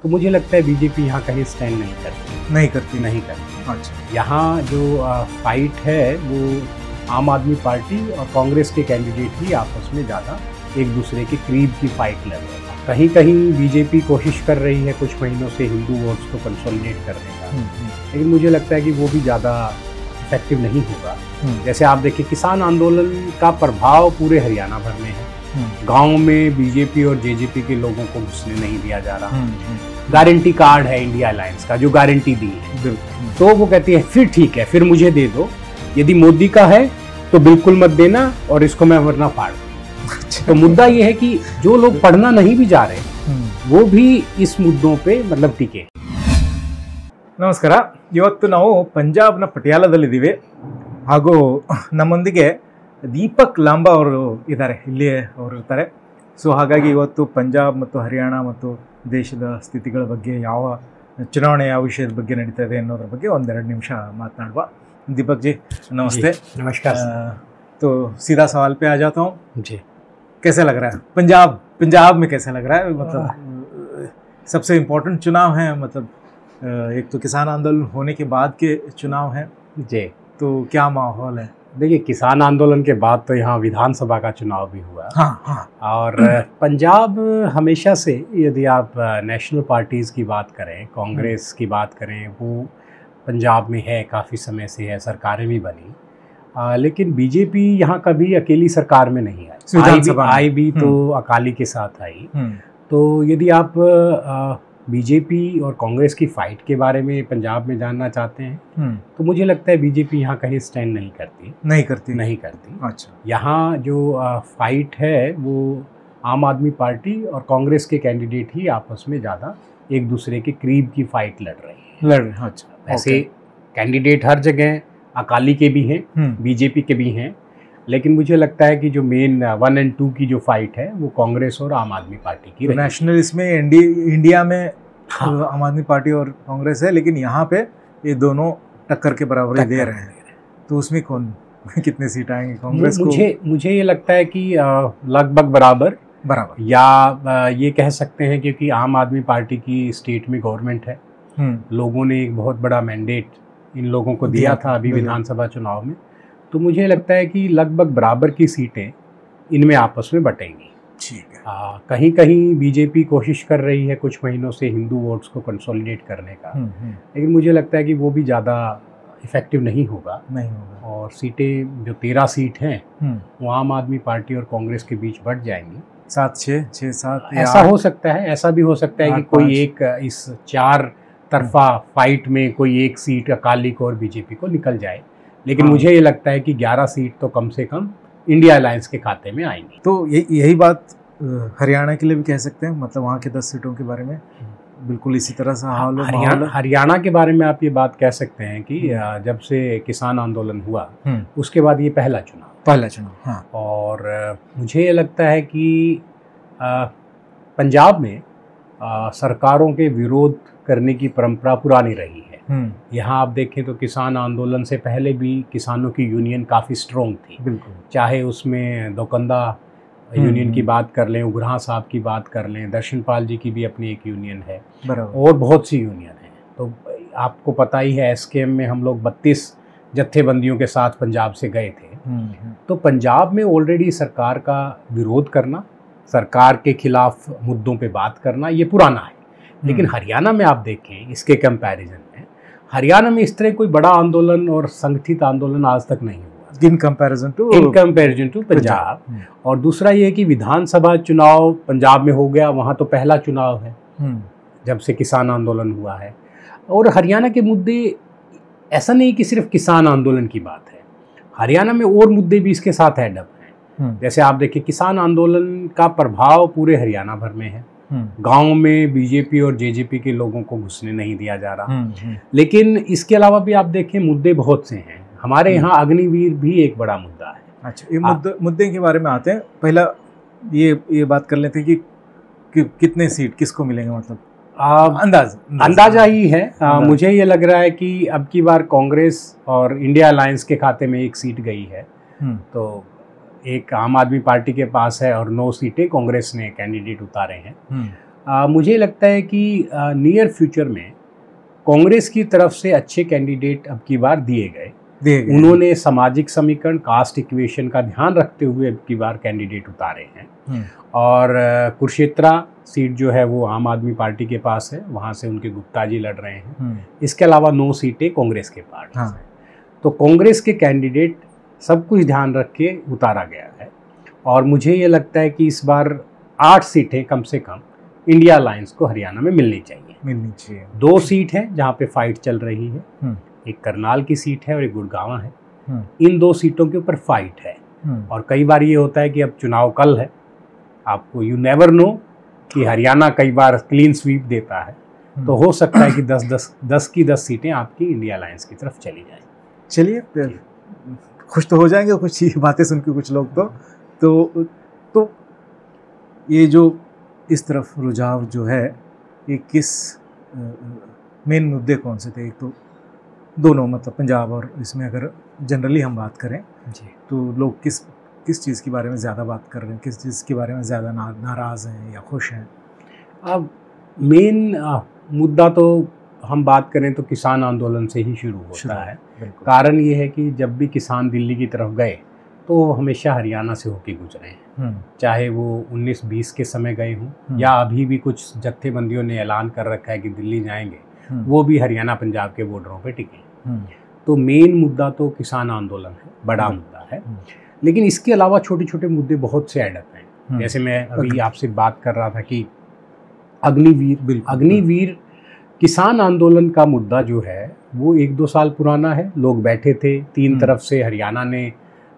तो मुझे लगता है बीजेपी यहाँ कहीं स्टैंड नहीं करती। अच्छा। यहाँ जो फाइट है वो आम आदमी पार्टी और कांग्रेस के कैंडिडेट ही आपस में ज़्यादा एक दूसरे के करीब की फाइट लड़ रहे हैं। कहीं कहीं बीजेपी कोशिश कर रही है कुछ महीनों से हिंदू वोट्स को कंसोलिडेट करने का, लेकिन मुझे लगता है कि वो भी ज़्यादा इफेक्टिव नहीं होगा। जैसे आप देखिए, किसान आंदोलन का प्रभाव पूरे हरियाणा भर में है। गांव में बीजेपी और जेजेपी के लोगों को घुसने नहीं दिया जा रहा। गारंटी कार्ड है इंडिया अलायंस का, जो गारंटी दी है, तो वो कहती है फिर ठीक है, फिर मुझे दे दो, यदि मोदी का है तो बिल्कुल मत देना और इसको मैं वरना फाड़ दूं। तो मुद्दा ये है कि जो लोग पढ़ना नहीं भी जा रहे वो भी इस मुद्दों पे मतलब टिके। ನಮಸ್ಕಾರ. ಇವತ್ತು ನಾವು ಪಂಜಾಬ್ನ ಪಟಿಯಾಲದಲ್ಲಿದ್ದೀವಿ ಹಾಗೂ ನಮ್ಮೊಂದಿಗೆ ದೀಪಕ್ ಲಾಂಬಾ ಅವರು ಇದ್ದಾರೆ, ಇಲ್ಲಿ ಅವರು ಇರ್ತಾರೆ. ಸೊ ಹಾಗಾಗಿ ಇವತ್ತು ಪಂಜಾಬ್ ಮತ್ತು ಹರಿಯಾಣ ಮತ್ತು ದೇಶದ ಸ್ಥಿತಿಗಳ ಬಗ್ಗೆ, ಯಾವ ಚುನಾವಣೆ ಯಾವ ವಿಷಯದ ಬಗ್ಗೆ ನಡೀತಾ ಇದೆ ಅನ್ನೋದ್ರ ಬಗ್ಗೆ ಒಂದೆರಡು ನಿಮಿಷ ಮಾತನಾಡುವ. दीपक जी नमस्ते. नमस्कार. तो सीधा सवाल पे आ जाता हूँ जी. कैसा लग रहा है पंजाब में कैसा लग रहा है? मतलब सबसे इम्पोर्टेंट चुनाव है, मतलब एक तो किसान आंदोलन होने के बाद के चुनाव हैं जी, तो क्या माहौल है? देखिए, किसान आंदोलन के बाद तो यहाँ विधानसभा का चुनाव भी हुआ। हाँ. और पंजाब हमेशा से, यदि आप नेशनल पार्टीज़ की बात करें, कांग्रेस की बात करें, वो पंजाब में है, काफ़ी समय से है, सरकारें भी बनी, लेकिन बीजेपी यहाँ कभी अकेली सरकार में नहीं आई भी तो अकाली के साथ आई। तो यदि आप बीजेपी और कांग्रेस की फाइट के बारे में पंजाब में जानना चाहते हैं तो मुझे लगता है बीजेपी यहाँ कहीं स्टैंड नहीं करती। अच्छा. यहाँ जो फाइट है वो आम आदमी पार्टी और कांग्रेस के कैंडिडेट ही आपस में ज़्यादा एक दूसरे के करीब की फाइट लड़ रहे हैं। अच्छा. ऐसे कैंडिडेट हर जगह, अकाली के भी हैं, बीजेपी के भी हैं, लेकिन मुझे लगता है कि जो मेन 1 और 2 की जो फाइट है वो कांग्रेस और आम आदमी पार्टी की। तो नेशनल इसमें इंडिया में आम आदमी पार्टी और कांग्रेस है, लेकिन यहाँ पे ये दोनों टक्कर के बराबर दे रहे हैं. तो उसमें कौन कितने सीट आएंगे कांग्रेस को? मुझे ये लगता है कि लगभग बराबर, या ये कह सकते हैं, क्योंकि आम आदमी पार्टी की स्टेट में गवर्नमेंट है, लोगों ने एक बहुत बड़ा मैंडेट इन लोगों को दिया था अभी विधानसभा चुनाव में, तो मुझे लगता है कि लगभग बराबर की सीटें इनमें आपस में बटेंगी. ठीक है. कहीं कहीं बीजेपी कोशिश कर रही है कुछ महीनों से हिंदू वोट्स को कंसोलिडेट करने का, लेकिन मुझे लगता है कि वो भी ज़्यादा इफेक्टिव नहीं होगा. और सीटें जो 13 सीट हैं वो आम आदमी पार्टी और कांग्रेस के बीच बढ़ जाएंगी. 7-6-7 ऐसा हो सकता है. ऐसा भी हो सकता है कि कोई एक इस 4 तरफा फाइट में कोई एक सीट अकाली को और बीजेपी को निकल जाए, लेकिन मुझे ये लगता है कि 11 सीट तो कम से कम इंडिया अलायंस के खाते में आएंगी. तो यही बात हरियाणा के लिए भी कह सकते हैं, मतलब वहाँ के 10 सीटों के बारे में बिल्कुल इसी तरह से हाल हो. हरियाणा के बारे में आप ये बात कह सकते हैं कि जब से किसान आंदोलन हुआ उसके बाद ये पहला चुनाव. हाँ. और मुझे ये लगता है कि पंजाब में सरकारों के विरोध करने की परंपरा पुरानी रही है. यहाँ आप देखें तो किसान आंदोलन से पहले भी किसानों की यूनियन काफ़ी स्ट्रॉन्ग थी. बिल्कुल. चाहे उसमें दोकंदा यूनियन की बात कर लें, उग्रहा साहब की बात कर लें, दर्शनपाल जी की भी अपनी एक यूनियन है, और बहुत सी यूनियन है. तो आपको पता ही है, एसकेएम में हम लोग 32 जत्थेबंदियों के साथ पंजाब से गए थे. तो पंजाब में ऑलरेडी सरकार का विरोध करना, सरकार के खिलाफ मुद्दों पे बात करना, ये पुराना है. लेकिन हरियाणा में आप देखें, इसके कंपैरिजन में हरियाणा में इस तरह कोई बड़ा आंदोलन और संगठित आंदोलन आज तक नहीं हुआ इन कंपैरिजन टू पंजाब. और दूसरा ये कि विधानसभा चुनाव पंजाब में हो गया, वहाँ तो पहला चुनाव है जब से किसान आंदोलन हुआ है. और हरियाणा के मुद्दे, ऐसा नहीं कि सिर्फ किसान आंदोलन की बात है, हरियाणा में और मुद्दे भी इसके साथ एडअप हैं. जैसे आप देखिए, किसान आंदोलन का प्रभाव पूरे हरियाणा भर में है. गांव में बीजेपी और जेजेपी के लोगों को घुसने नहीं दिया जा रहा. लेकिन इसके अलावा भी आप देखें, मुद्दे बहुत से हैं. हमारे यहाँ अग्निवीर भी एक बड़ा मुद्दा है. अच्छा, ये मुद्दे के बारे में आते हैं. पहला ये बात कर लेते हैं कि कितने सीट किसको मिलेंगे, मतलब अंदाजा ही है. मुझे ये लग रहा है कि अब की बार कांग्रेस और इंडिया अलायंस के खाते में एक सीट गई है. तो एक आम आदमी पार्टी के पास है और 9 सीटें कांग्रेस ने कैंडिडेट उतारे हैं. मुझे लगता है कि नियर फ्यूचर में कांग्रेस की तरफ से अच्छे कैंडिडेट अब की बार दिए गए। उन्होंने सामाजिक समीकरण, कास्ट इक्वेशन का ध्यान रखते हुए अब की बार कैंडिडेट उतारे हैं। और कुरुक्षेत्रा सीट जो है वो आम आदमी पार्टी के पास है, वहाँ से उनके गुप्ता जी लड़ रहे हैं। इसके अलावा 9 सीटें कांग्रेस के पास हैं। तो कांग्रेस के कैंडिडेट सब कुछ ध्यान रख के उतारा गया है। और मुझे ये लगता है कि इस बार 8 सीटें कम से कम इंडिया अलायंस को हरियाणा में मिलनी चाहिए। 2 सीट है जहाँ पे फाइट चल रही है, एक करनाल की सीट है और एक गुड़गांव है। इन 2 सीटों के ऊपर फाइट है। और कई बार ये होता है कि अब चुनाव कल है, आपको यू नेवर नो कि हरियाणा कई बार क्लीन स्वीप देता है, तो हो सकता है कि 10 की 10 सीटें आपकी इंडिया अलायंस की तरफ चली जाएं। चलिए, खुश तो हो जाएंगे कुछ बातें सुन के कुछ लोग तो ये जो इस तरफ रुझाव जो है, ये किस मेन मुद्दे कौन से थे? एक तो दोनों, मतलब पंजाब और इसमें अगर जनरली हम बात करें जी, तो लोग किस चीज़ के बारे में ज़्यादा बात कर रहे हैं, किस चीज़ के बारे में ज़्यादा नाराज़ हैं या खुश हैं? अब मेन मुद्दा तो हम बात करें तो किसान आंदोलन से ही शुरू होता है। कारण ये है कि जब भी किसान दिल्ली की तरफ गए तो हमेशा हरियाणा से होके गुजरे हैं, चाहे वो 19-20 के समय गए हों या अभी भी कुछ जत्थेबंदियों ने ऐलान कर रखा है कि दिल्ली जाएंगे, वो भी हरियाणा पंजाब के बॉर्डरों पे टिके। तो मेन मुद्दा तो किसान आंदोलन है, बड़ा मुद्दा है। लेकिन इसके अलावा छोटे छोटे मुद्दे बहुत से ऐड अप हैं। जैसे मैं अभी आपसे बात कर रहा था कि अग्निवीर किसान आंदोलन का मुद्दा जो है वो 1-2 साल पुराना है। लोग बैठे थे, 3 तरफ से हरियाणा ने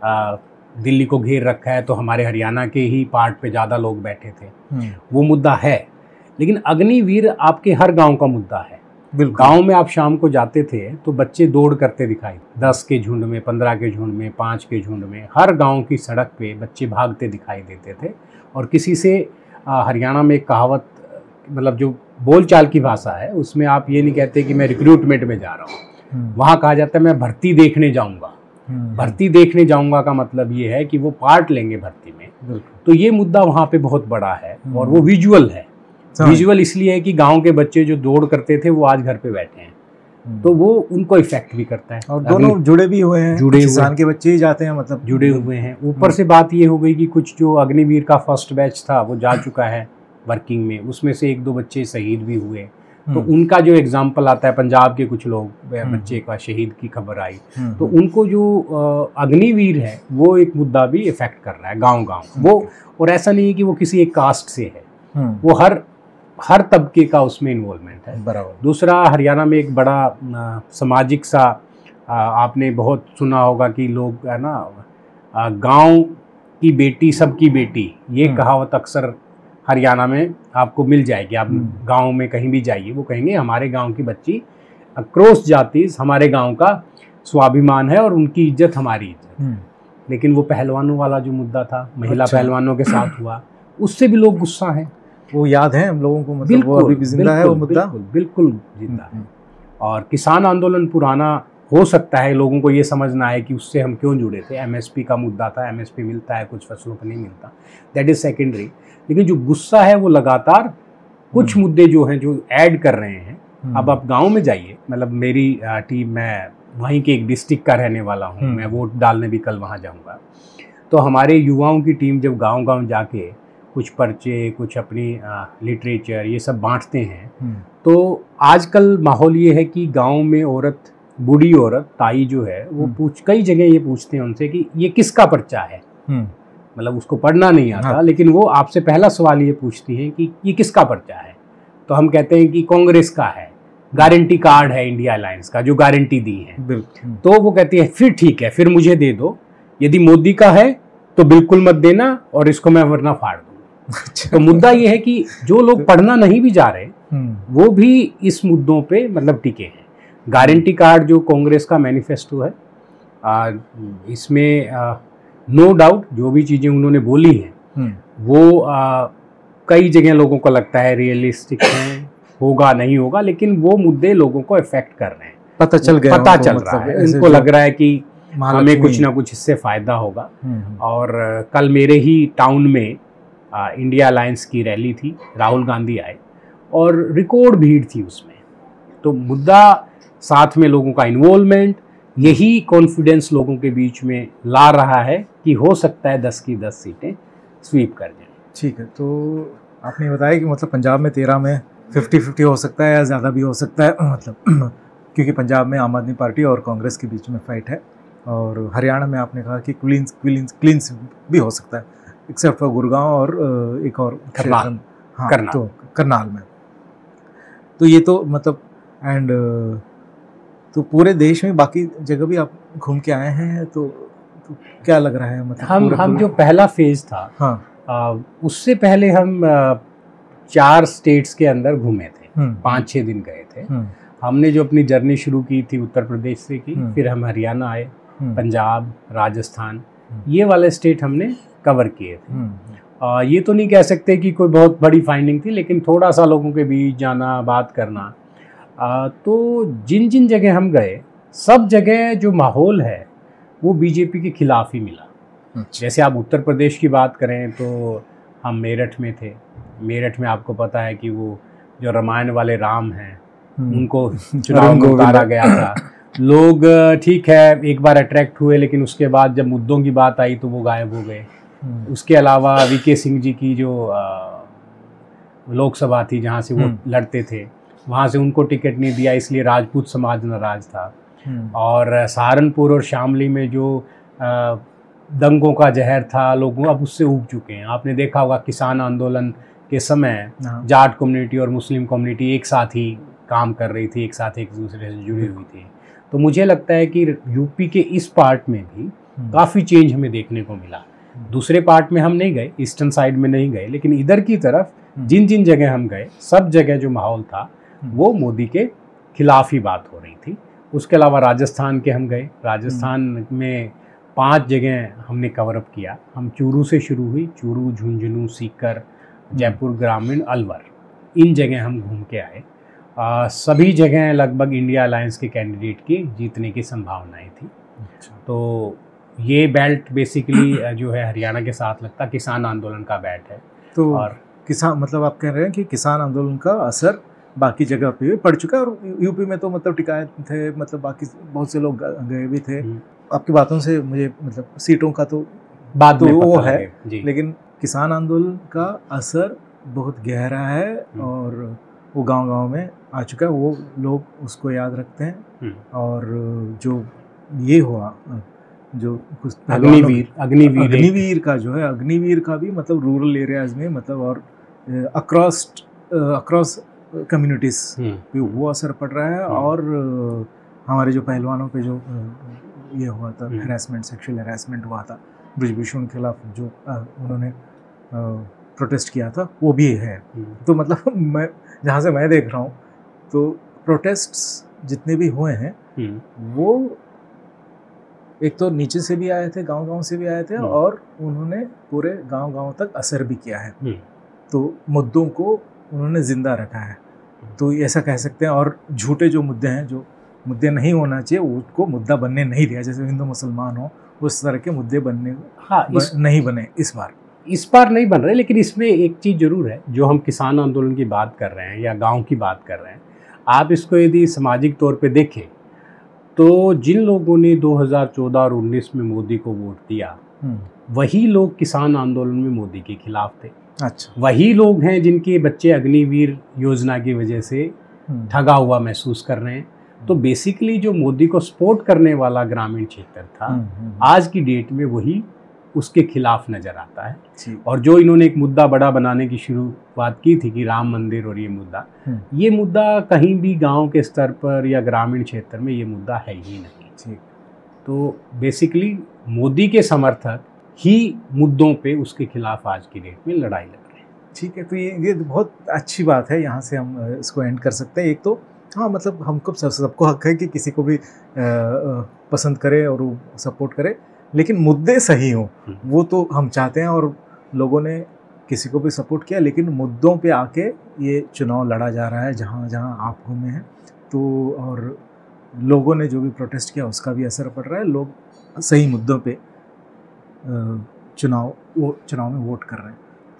दिल्ली को घेर रखा है, तो हमारे हरियाणा के ही पार्ट पे ज़्यादा लोग बैठे थे। वो मुद्दा है। लेकिन अग्निवीर आपके हर गांव का मुद्दा है। गांव में आप शाम को जाते थे तो बच्चे दौड़ करते दिखाई, 10 के झुंड में, 15 के झुंड में, 5 के झुंड में, हर गांव की सड़क पे बच्चे भागते दिखाई देते थे। और किसी से हरियाणा में एक कहावत, मतलब जो बोलचाल की भाषा है, उसमें आप ये नहीं कहते कि मैं रिक्रूटमेंट में जा रहा हूँ, वहाँ कहा जाता है मैं भर्ती देखने जाऊँगा। भर्ती देखने जाऊँगा का मतलब ये है कि वो पार्ट लेंगे भर्ती में। तो ये मुद्दा वहाँ पे बहुत बड़ा है और वो विजुअल है। विजुअल इसलिए है कि गांव के बच्चे जो दौड़ करते थे वो आज घर पे बैठे हैं, तो वो उनको इफेक्ट भी करता है। और दोनों जुड़े भी हुए हैं, किसान के बच्चे ही जाते हैं, मतलब जुड़े हुए हैं। ऊपर से बात ये हो गई कि कुछ जो अग्निवीर का फर्स्ट बैच था वो जा चुका है वर्किंग में, उसमें से 1-2 बच्चे शहीद भी हुए। तो उनका जो एग्जाम्पल आता है, पंजाब के कुछ लोग बच्चे का शहीद की खबर आई, तो उनको जो अग्निवीर है वो एक मुद्दा भी इफेक्ट कर रहा है गांव वो। और ऐसा नहीं है कि वो किसी एक कास्ट से है, वो हर तबके का उसमें इन्वॉल्वमेंट है। बराबर। दूसरा, हरियाणा में एक बड़ा सामाजिक सा आपने बहुत सुना होगा कि लोग है ना, गांव की बेटी सबकी बेटी, ये कहावत अक्सर हरियाणा में आपको मिल जाएगी। आप गांव में कहीं भी जाइए, वो कहेंगे हमारे गांव की बच्ची अक्रॉस जातीज हमारे गांव का स्वाभिमान है और उनकी इज्जत हमारी इज्जत। लेकिन वो पहलवानों वाला जो मुद्दा था, महिला पहलवानों के साथ हुआ, उससे भी लोग गुस्सा हैं। वो याद है हम लोगों को, मतलब वो अभी भी जिंदा है वो मुद्दा, बिल्कुल जिंदा है। और किसान आंदोलन पुराना हो सकता है, लोगों को ये समझना है कि उससे हम क्यों जुड़े थे। एमएसपी का मुद्दा था, एमएसपी मिलता है, कुछ फसलों पर नहीं मिलता, दैट इज सेकेंडरी। लेकिन जो गुस्सा है वो लगातार कुछ मुद्दे जो हैं जो ऐड कर रहे हैं। अब आप गांव में जाइए, मतलब मेरी टीम, मैं वहीं के एक डिस्ट्रिक्ट का रहने वाला हूँ, मैं वोट डालने भी कल वहाँ जाऊँगा। तो हमारे युवाओं की टीम जब गांव-गांव जाके कुछ पर्चे, कुछ अपनी लिटरेचर ये सब बांटते हैं, तो आजकल माहौल ये है कि गांव में औरत, बूढ़ी औरत, ताई जो है वो कई जगह ये पूछते हैं उनसे कि ये किसका पर्चा है। मतलब उसको पढ़ना नहीं आता, लेकिन वो आपसे पहला सवाल ये पूछती हैं कि ये किसका पर्चा है। तो हम कहते हैं कि कांग्रेस का है, गारंटी कार्ड है इंडिया अलायंस का, जो गारंटी दी है। तो वो कहती है फिर ठीक है, फिर मुझे दे दो, यदि मोदी का है तो बिल्कुल मत देना और इसको मैं वरना फाड़ दूंगा। तो मुद्दा ये है कि जो लोग पढ़ना नहीं भी जा रहे वो भी इस मुद्दों पे मतलब टिके हैं। गारंटी कार्ड जो कांग्रेस का मैनिफेस्टो है, इसमें नो डाउट जो भी चीज़ें उन्होंने बोली हैं वो कई जगह लोगों को लगता है रियलिस्टिक है, होगा नहीं होगा, लेकिन वो मुद्दे लोगों को इफेक्ट कर रहे हैं। पता चल रहा है, उनको लग रहा है कि हमें कुछ ना कुछ इससे फायदा होगा। और कल मेरे ही टाउन में इंडिया अलायंस की रैली थी, राहुल गांधी आए और रिकॉर्ड भीड़ थी उसमें। तो मुद्दा साथ में लोगों का इन्वॉल्वमेंट, यही कॉन्फिडेंस लोगों के बीच में ला रहा है कि हो सकता है 10 की 10 सीटें स्वीप कर जाएं। ठीक है, तो आपने बताया कि मतलब पंजाब में 13 में 50-50 हो सकता है या ज़्यादा भी हो सकता है, मतलब क्योंकि पंजाब में आम आदमी पार्टी और कांग्रेस के बीच में फाइट है, और हरियाणा में आपने कहा कि क्लींस भी हो सकता है, एक्सेप्ट फॉर गुड़गांव और एक और करनाल। हाँ, करनाल। तो करनाल में। तो ये तो मतलब एंड तो पूरे देश में बाकी जगह भी आप घूम के आए हैं, तो क्या लग रहा है मतलब हम जो पहला फेज था, हाँ, उससे पहले हम 4 स्टेट्स के अंदर घूमे थे, 5-6 दिन गए थे। हमने जो अपनी जर्नी शुरू की थी उत्तर प्रदेश से की, फिर हम हरियाणा आए, पंजाब, राजस्थान, ये वाले स्टेट हमने कवर किए थे। ये तो नहीं कह सकते कि कोई बहुत बड़ी फाइंडिंग थी, लेकिन थोड़ा सा लोगों के बीच जाना, बात करना। तो जिन जिन जगह हम गए, सब जगह जो माहौल है वो बीजेपी के खिलाफ ही मिला। जैसे आप उत्तर प्रदेश की बात करें तो हम मेरठ में थे। मेरठ में आपको पता है कि वो जो रामायण वाले राम हैं, उनको चुनाव में उतारा गया था। लोग ठीक है एक बार अट्रैक्ट हुए, लेकिन उसके बाद जब मुद्दों की बात आई तो वो गायब हो गए। उसके अलावा वीके सिंह जी की जो लोकसभा थी जहाँ से वो लड़ते थे, वहाँ से उनको टिकट नहीं दिया, इसलिए राजपूत समाज नाराज था। और सहारनपुर और शामली में जो दंगों का जहर था, लोग अब उससे ऊब चुके हैं। आपने देखा होगा किसान आंदोलन के समय जाट कम्युनिटी और मुस्लिम कम्युनिटी एक साथ ही काम कर रही थी, एक साथ एक दूसरे से जुड़ी हुई थी। तो मुझे लगता है कि यूपी के इस पार्ट में भी काफ़ी चेंज हमें देखने को मिला। दूसरे पार्ट में हम नहीं गए, ईस्टर्न साइड में नहीं गए, लेकिन इधर की तरफ जिन जिन जगह हम गए, सब जगह जो माहौल था वो मोदी के खिलाफ ही बात हो रही थी। उसके अलावा राजस्थान के हम गए, राजस्थान में 5 जगह हमने कवर अप किया। हम चूरू से शुरू हुई, चूरू, झुंझुनू, सीकर, जयपुर ग्रामीण, अलवर, इन जगह हम घूम के आए। सभी जगह लगभग इंडिया अलायंस के कैंडिडेट की जीतने की संभावनाएं थी। तो ये बेल्ट बेसिकली जो है हरियाणा के साथ लगता किसान आंदोलन का बेल्ट है। तो और किसान मतलब आप कह रहे हैं कि किसान आंदोलन का असर बाकी जगह पे भी पड़ चुका है, और यूपी में तो मतलब टिकाए थे, मतलब बाकी बहुत से लोग गए भी थे। आपकी बातों से मुझे मतलब सीटों का तो बात तो वो है, लेकिन किसान आंदोलन का असर बहुत गहरा है और वो गांव-गांव में आ चुका है, वो लोग उसको याद रखते हैं। और जो ये हुआ जो कुछ अग्निवीर का जो है, अग्निवीर का भी मतलब रूरल एरियाज में मतलब और अक्रॉस कम्युनिटीज़ पे वो असर पड़ रहा है। और हमारे जो पहलवानों पे जो ये हुआ था हैरेसमेंट, सेक्सुअल हैरेसमेंट हुआ था, ब्रिजभूषण के खिलाफ जो उन्होंने प्रोटेस्ट किया था, वो भी है। तो मतलब मैं जहाँ से मैं देख रहा हूँ तो प्रोटेस्ट्स जितने भी हुए हैं वो एक तो नीचे से भी आए थे, गांव-गांव से भी आए थे, और उन्होंने पूरे गांव-गांव तक असर भी किया है। तो मुद्दों को उन्होंने जिंदा रखा है, तो ऐसा कह सकते हैं। और झूठे जो मुद्दे हैं, जो मुद्दे नहीं होना चाहिए, उसको मुद्दा बनने नहीं दिया। जैसे हिंदू मुसलमान हो, उस तरह के मुद्दे बनने नहीं बने इस बार नहीं बन रहे। लेकिन इसमें एक चीज़ जरूर है, जो हम किसान आंदोलन की बात कर रहे हैं या गांव की बात कर रहे हैं, आप इसको यदि सामाजिक तौर पे देखें तो जिन लोगों ने 2014 और 19 में मोदी को वोट दिया, वही लोग किसान आंदोलन में मोदी के खिलाफ थे। अच्छा, वही लोग हैं जिनके बच्चे अग्निवीर योजना की वजह से ठगा हुआ महसूस कर रहे हैं। तो बेसिकली जो मोदी को सपोर्ट करने वाला ग्रामीण क्षेत्र था, आज की डेट में वही उसके खिलाफ नजर आता है। और जो इन्होंने एक मुद्दा बड़ा बनाने की शुरुआत की थी कि राम मंदिर और ये मुद्दा कहीं भी गांव के स्तर पर या ग्रामीण क्षेत्र में ये मुद्दा है ही नहीं। तो बेसिकली मोदी के समर्थक ही मुद्दों पे उसके खिलाफ आज की डेट में लड़ाई लड़ रहे हैं। ठीक है, तो ये बहुत अच्छी बात है। यहाँ से हम इसको एंड कर सकते हैं। एक तो हाँ, मतलब हमको सबको हक है कि किसी को भी पसंद करे और वो सपोर्ट करे, लेकिन मुद्दे सही हों, वो तो हम चाहते हैं। और लोगों ने किसी को भी सपोर्ट किया, लेकिन मुद्दों पे आके ये चुनाव लड़ा जा रहा है जहाँ जहाँ आप घूमे हैं। तो और लोगों ने जो भी प्रोटेस्ट किया उसका भी असर पड़ रहा है। लोग सही मुद्दों पे चुनाव में वोट कर रहे हैं।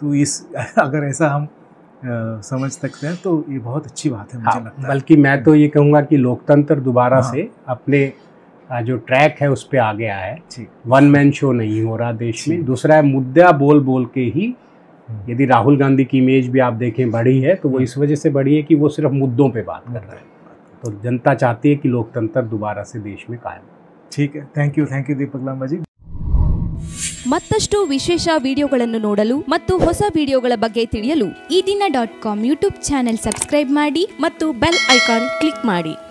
तो इस अगर ऐसा हम समझ सकते हैं तो ये बहुत अच्छी बात है मुझे लगता है। बल्कि मैं तो ये कहूँगा कि लोकतंत्र दोबारा से अपने जो ट्रैक है उस पे आ गया है। वन मैन शो नहीं हो रहा देश में। दूसरा है मुद्दा बोल बोल के ही, यदि राहुल गांधी की इमेज भी आप देखें बढ़ी है तो वो इस वजह से बढ़ी है कि वो सिर्फ मुद्दों पे बात कर रहे हैं। तो जनता चाहती है कि लोकतंत्र दोबारा से देश में कायम। ठीक है, थैंक यू दीपक लांबा जी। ಮತ್ತಷ್ಟು ವಿಶೇಷ ವಿಡಿಯೋಗಳನ್ನು ನೋಡಲು ಮತ್ತು ಹೊಸ ವಿಡಿಯೋಗಳ ಬಗ್ಗೆ ತಿಳಿಯಲು ಈ ದಿನ .com ಯೂಟ್ಯೂಬ್ ಚಾನೆಲ್ ಸಬ್ಸ್ಕ್ರೈಬ್ ಮಾಡಿ ಮತ್ತು ಬೆಲ್ ಐಕಾನ್ ಕ್ಲಿಕ್ ಮಾಡಿ.